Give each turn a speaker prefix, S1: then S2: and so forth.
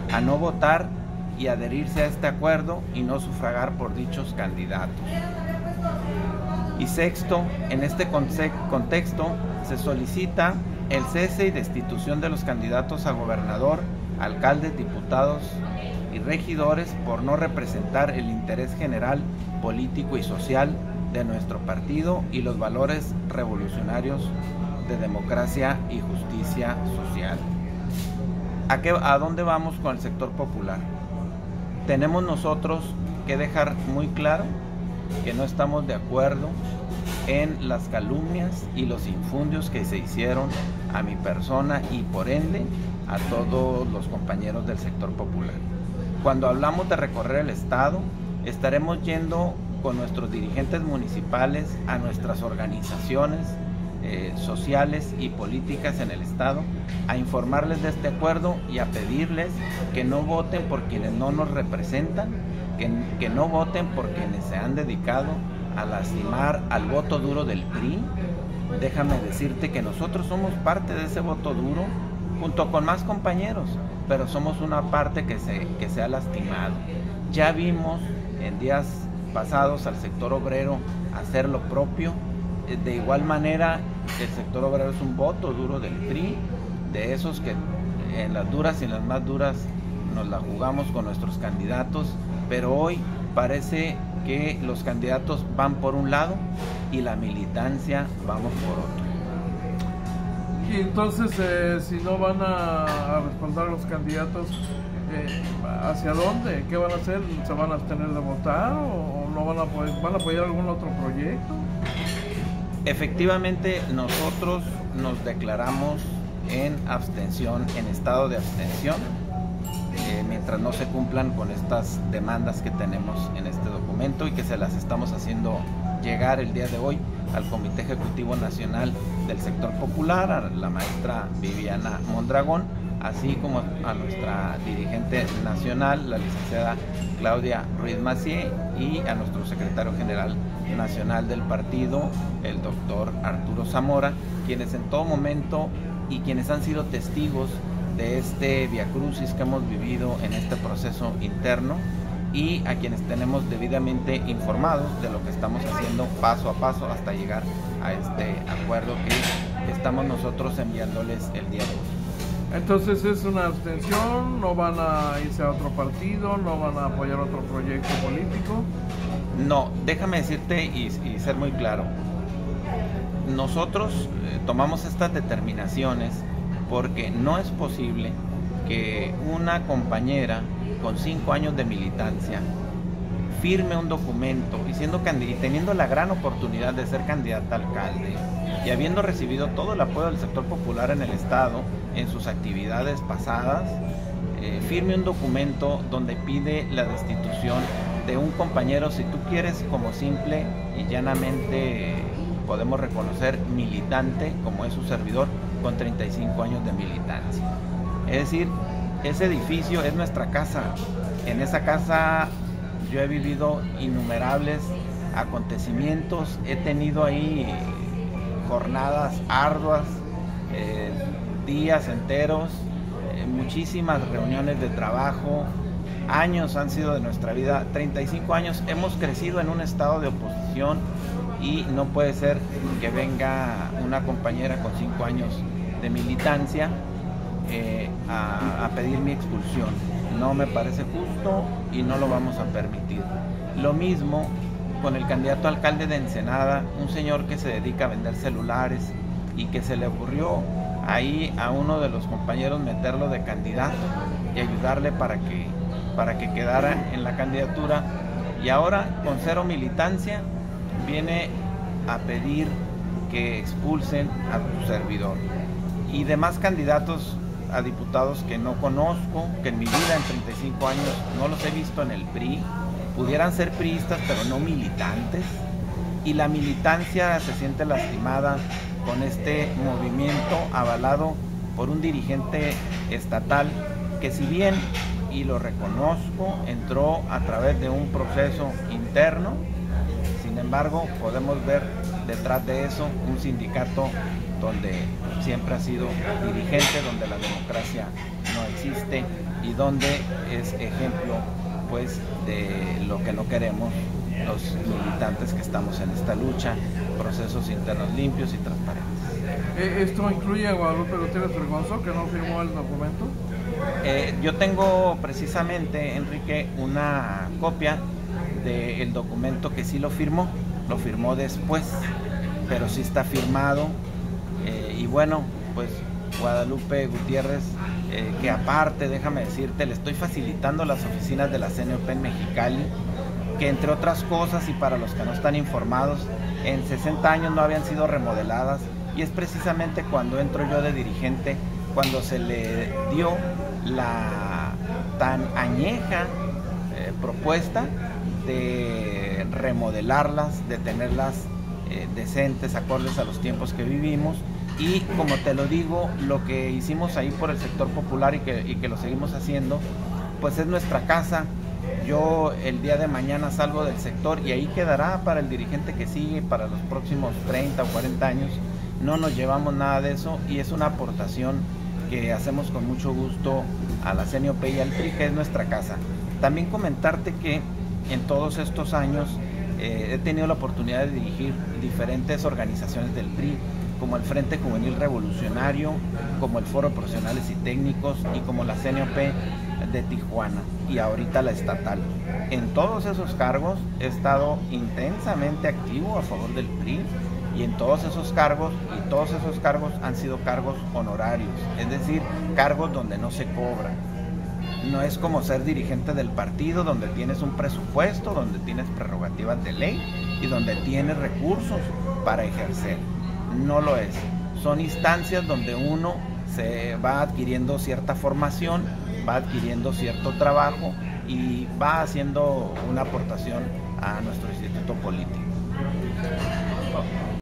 S1: a no votar y adherirse a este acuerdo y no sufragar por dichos candidatos. Y sexto, en este contexto se solicita el cese y destitución de los candidatos a gobernador, alcaldes, diputados y regidores por no representar el interés general, político y social de nuestro partido y los valores revolucionarios de democracia y justicia social. ¿A dónde vamos con el sector popular? Tenemos nosotros que dejar muy claro que no estamos de acuerdo en las calumnias y los infundios que se hicieron a mi persona y por ende a todos los compañeros del sector popular. Cuando hablamos de recorrer el estado, estaremos yendo con nuestros dirigentes municipales a nuestras organizaciones sociales y políticas en el estado, a informarles de este acuerdo y a pedirles que no voten por quienes no nos representan, que no voten por quienes se han dedicado a lastimar al voto duro del PRI. Déjame decirte que nosotros somos parte de ese voto duro junto con más compañeros, pero somos una parte que se ha lastimado. Ya vimos en días pasados al sector obrero hacer lo propio. De igual manera, el sector obrero es un voto duro del PRI, de esos que en las duras y en las más duras nos la jugamos con nuestros candidatos, pero hoy parece que los candidatos van por un lado y la militancia vamos por otro.
S2: Y entonces, si no van a respaldar a los candidatos, ¿hacia dónde? ¿Qué van a hacer? ¿Se van a abstener de votar o no van a apoyar algún otro proyecto?
S1: Efectivamente, nosotros nos declaramos en abstención, en estado de abstención, mientras no se cumplan con estas demandas que tenemos en este documento y que se las estamos haciendo llegar el día de hoy al Comité Ejecutivo Nacional del Sector Popular, a la maestra Viviana Mondragón, así como a nuestra dirigente nacional, la licenciada Claudia Ruiz Massieu, y a nuestro secretario general nacional del partido, el doctor Arturo Zamora, quienes en todo momento y quienes han sido testigos de este viacrucis que hemos vivido en este proceso interno, y a quienes tenemos debidamente informados de lo que estamos haciendo paso a paso hasta llegar a este acuerdo que estamos nosotros enviándoles el día de hoy.
S2: Entonces es una abstención, no van a irse a otro partido, no van a apoyar otro proyecto político.
S1: No, déjame decirte y ser muy claro. Nosotros tomamos estas determinaciones porque no es posible que una compañera con 5 años de militancia firme un documento y teniendo la gran oportunidad de ser candidata a alcalde y habiendo recibido todo el apoyo del sector popular en el estado en sus actividades pasadas, firme un documento donde pide la destitución de un compañero, si tú quieres, como simple y llanamente podemos reconocer militante, como es su servidor, con 35 años de militancia. Es decir, ese edificio es nuestra casa. En esa casa yo he vivido innumerables acontecimientos, he tenido ahí jornadas arduas, días enteros, muchísimas reuniones de trabajo, años han sido de nuestra vida, 35 años, hemos crecido en un estado de oposición y no puede ser que venga una compañera con 5 años de militancia a pedir mi expulsión. No me parece justo y no lo vamos a permitir. Lo mismo con el candidato a alcalde de Ensenada, un señor que se dedica a vender celulares y que se le ocurrió ahí a uno de los compañeros meterlo de candidato y ayudarle para que quedara en la candidatura, y ahora con 0 militancia viene a pedir que expulsen a tu servidor y demás candidatos a diputados que no conozco, que en mi vida en 35 años no los he visto en el PRI, pudieran ser priistas pero no militantes, y la militancia se siente lastimada con este movimiento avalado por un dirigente estatal que, si bien, y lo reconozco, entró a través de un proceso interno, sin embargo podemos ver detrás de eso un sindicato donde siempre ha sido dirigente, donde la democracia no existe, y donde es ejemplo pues de lo que no queremos los militantes que estamos en esta lucha, procesos internos limpios y transparentes.
S2: ¿Esto incluye a Guadalupe Gutiérrez Vergonzo, que no firmó el documento?
S1: Yo tengo precisamente, Enrique, una copia del documento que sí lo firmó después, pero sí está firmado, y bueno, pues Guadalupe Gutiérrez, que aparte, déjame decirte, le estoy facilitando las oficinas de la CNOP en Mexicali, que entre otras cosas, y para los que no están informados, en 60 años no habían sido remodeladas, y es precisamente cuando entro yo de dirigente, cuando se le dio la tan añeja propuesta de remodelarlas, de tenerlas decentes, acordes a los tiempos que vivimos. Y como te lo digo, lo que hicimos ahí por el sector popular y que lo seguimos haciendo, pues es nuestra casa. Yo el día de mañana salgo del sector y ahí quedará para el dirigente que sigue, para los próximos 30 o 40 años. No nos llevamos nada de eso y es una aportación que hacemos con mucho gusto a la CNOP y al PRI, que es nuestra casa. También comentarte que en todos estos años he tenido la oportunidad de dirigir diferentes organizaciones del PRI, como el Frente Juvenil Revolucionario, como el Foro de Profesionales y Técnicos y como la CNOP de Tijuana y ahorita la estatal. En todos esos cargos he estado intensamente activo a favor del PRI y en todos esos cargos, han sido cargos honorarios, es decir, cargos donde no se cobra. No es como ser dirigente del partido, donde tienes un presupuesto, donde tienes prerrogativas de ley y donde tienes recursos para ejercer. No lo es. Son instancias donde uno se va adquiriendo cierta formación, va adquiriendo cierto trabajo y va haciendo una aportación a nuestro instituto político.